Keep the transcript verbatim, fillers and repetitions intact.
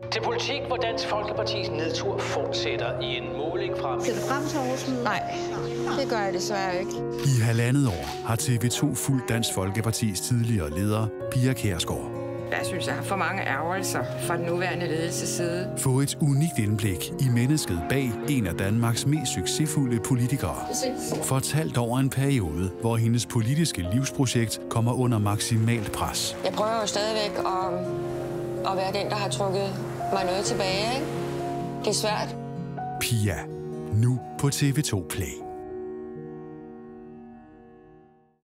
Til politik, hvor Dansk Folkepartis nedtur fortsætter i en måling fra... Ser du frem til årsmødet? Nej, det gør jeg desværre ikke. I halvandet år har T V to fulgt Dansk Folkepartis tidligere leder, Pia Kjærsgaard. Jeg synes, jeg har for mange ærgerelser fra den nuværende ledelses side. Få et unikt indblik i mennesket bag en af Danmarks mest succesfulde politikere. Fortalt over en periode, hvor hendes politiske livsprojekt kommer under maksimalt pres. Jeg prøver jo stadigvæk at, at være den, der har trukket mig noget tilbage, ikke? Det er svært. Pia. Nu på T V to Play.